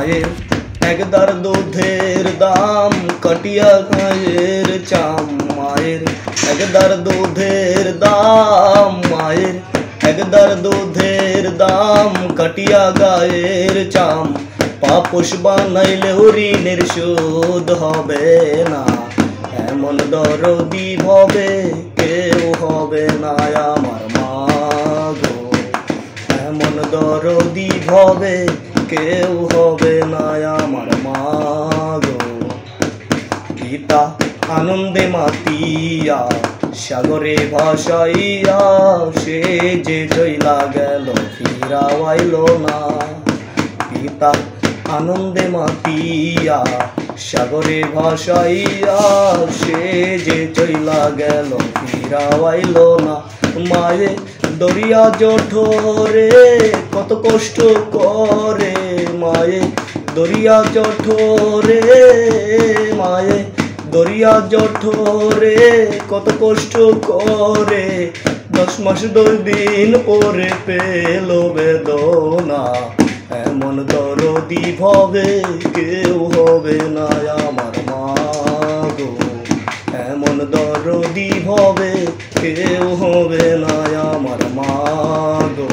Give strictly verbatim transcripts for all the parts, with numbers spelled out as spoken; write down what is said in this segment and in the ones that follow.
মায়ের একদার দুধের দাম কাটিয়া গায়ের চাম মায়ের একদার দুধের দাম মায়ের একদার দুধের দাম কাটিয়া গায়ের চাম পাপোশ বানাইলেও ঋণের শোধ হবে না এমন দরদি ভবে কেউ হবে না আমার মা গো এমন দরদি ভবে কেউ হবে না আমার মা গো পিতা আনন্দে মাতিয়া সাগরে ভাসাইয়া সে যে চইলা গেল ফিরাইল না পিতা আনন্দে মাতিয়া সাগরে ভাসাইয়া সে যে চইলা গেল ফিরাইল না মায়ে দরিয়া জঠরে কত কষ্ট করে মায়ে দরিয়া জঠরে মায়ে দরিয়া জঠরে কত কষ্ট করে দশ মাস দশ দিন পরে পেল বেদনা এমন দরদি ভবে কেউ হবে না আমার মা গো এমন দরদি ভবে কেউ হবে না আমার মা গো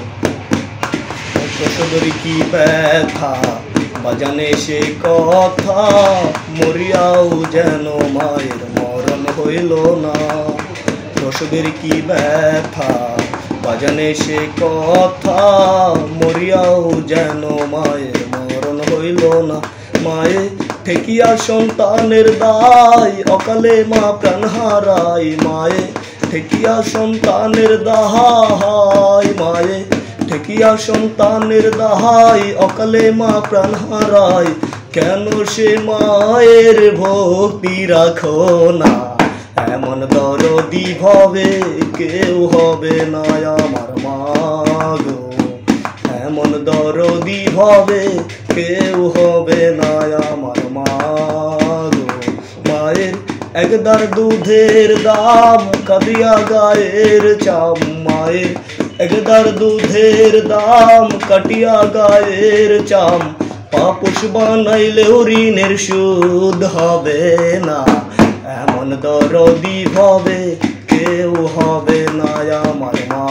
কতদরি কি ব্যথা বাজানে সে কথা মরিয়াও যেন মায়ের মরণ হইল না রসদের কি ব্যথা বাজানে সে কথা মরিয়াও যেন মায়ের মরণ হইল না মায়ে ঠেকিয়া সন্তানের দায় অকালে মা প্রাণ হারাই মায়ে ঠেকিয়া সন্তানের দাহাই মায়ে ঠেকিয়া সন্তানের দাহাই অকালে মা প্রাণ হারাই কেন সে মায়ের ভক্তি রাখো না এমন দরদি ভবে কেউ হবে না আমার মা গো এমন দরদি ভবে কেউ হবে না আমার মা গো মায়ের একদার দুধের দাম কাঁদিয়া গায়ের চাম মায়ের একদার দুধের দাম কাটিয়া গায়ের চাম পাপোশ বানাইলেও ঋণের শোধ হবে না এমন দরদি ভবে কেউ হবে না আমার মা